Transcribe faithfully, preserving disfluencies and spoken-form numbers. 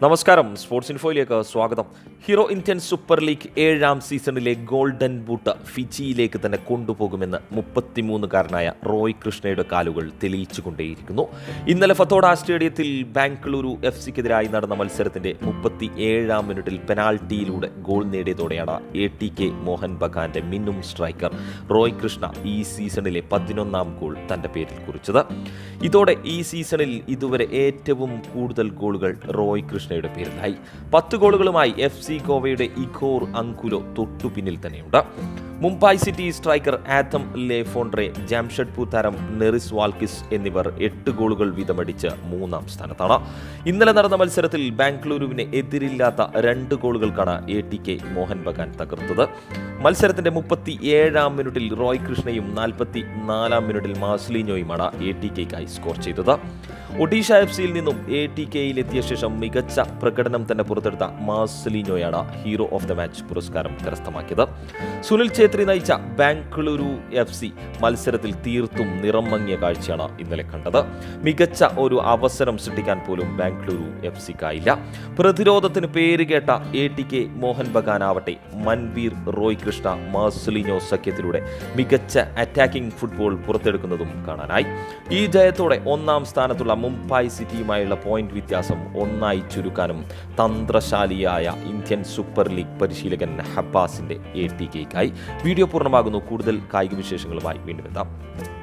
നമസ്കാരം, സ്പോർട്സ് ഇൻഫോയിലേക്ക് സ്വാഗതം. Hero Indian Super league ഏഴാം സീസണിലെ ഗോൾഡൻ ബൂട്ട് ഫിജിയിലേക്ക് തന്നെ കൊണ്ടുപോകുമെന്ന് മുപ്പത്തിമൂന്നുകാരനായ റോയ് കൃഷ്ണയുടെ കാലുകൾ തെളിയിച്ചുകൊണ്ടേയിരിക്കുന്നു. ഇന്നലെ ഫത്തോഡ സ്റ്റേഡിയത്തിൽ ബാംഗ്ലൂരു എഫ് സിക്കെതിരായി നടന്ന മത്സരത്തിന്റെ മുപ്പത്തി ഏഴാം മിനിറ്റിൽ പെനാൽറ്റിയിലൂടെ ഗോൾ നേടിയതോടെയാണ് എ ടി കെ മോഹൻ ബഗാന്റെ മിന്നും സ്ട്രൈക്കർ റോയ് കൃഷ്ണ ഈ സീസണിലെ പതിനൊന്നാം ഗോൾ തന്റെ പേരിൽ കുറിച്ചത്. ഇതോടെ ഈ സീസണിൽ ഇതുവരെ ഏറ്റവും കൂടുതൽ ഗോളുകൾ റോയ് കൃഷ്ണയുടെ പേരിലായി. പത്ത് ഗോളുകളുമായി എഫ് സി ഗോവയുടെ ഇഖോർ അങ്കുലോ തൊട്ടുപിന്നിൽ തന്നെയുണ്ട്. Mumbai City striker Adam Le Fondre, Jamshedpur താരം നെറിസ് വാൽക്കിസ് എന്നിവർ എട്ട് ഗോളുകൾ വീതമടിച്ച് മൂന്നാം സ്ഥാനത്താണ്. ഇന്നലെ നടന്ന മത്സരത്തിൽ ബാംഗ്ലൂരുവിന് എതിരില്ലാത്ത രണ്ട് ഗോളുകൾക്കാണ് A T K Mohun Bagan തകർത്തത്. മത്സരത്തിന്റെ മുപ്പത്തി ഏഴാം മിനിറ്റിൽ റോയ് കൃഷ്ണയും നാൽപ്പത്തി നാലാം മിനിറ്റിൽ മാസ്ലിനോയുമാണ് എ ടി കെക്കായി സ്കോർ ചെയ്തത്. ഒഡീഷ എഫ് സിയിൽ നിന്നും എ ടി കെയിൽ എത്തിയ ശേഷം മികച്ച പ്രകടനം തന്നെ പുറത്തെടുത്ത മാസ്ലിനോയാണ് ഹീറോ ഓഫ് ദ മാച്ച് പുരസ്കാരം കരസ്ഥമാക്കിയത്. സുനിൽ ഛേത്രി നയിച്ച ബാംഗ്ലൂരു എഫ് സി മത്സരത്തിൽ തീർത്തും നിറം മങ്ങിയ കാഴ്ചയാണ് ഇന്നലെ കണ്ടത്. മികച്ച ഒരു അവസരം സൃഷ്ടിക്കാൻ പോലും ബാംഗ്ലൂരു എഫ് സിക്കായില്ല. പ്രതിരോധത്തിന് പേരുകേട്ട A T K Mohun Bagan ആവട്ടെ മൻവീർ, റോയ് കൃഷ്ണ, മാസ്ലിനോ സഖ്യത്തിലൂടെ മികച്ച അറ്റാക്കിംഗ് ഫുട്ബോൾ പുറത്തെടുക്കുന്നതും കാണാനായി. ഈ ജയത്തോടെ ഒന്നാം സ്ഥാനത്തുള്ള മുംബൈ സിറ്റിയുമായുള്ള പോയിന്റ് വ്യത്യാസം ഒന്നായി ചുരുക്കാനും തന്ത്രശാലിയായ ഇന്ത്യൻ സൂപ്പർ ലീഗ് പരിശീലകൻ ഹബ്ബാസിന്റെ എ ടി കെക്കായി. വീഡിയോ പൂർണ്ണമാകുന്നു. കൂടുതൽ കായിക വിശേഷങ്ങളുമായി വീണ്ടും എത്താം.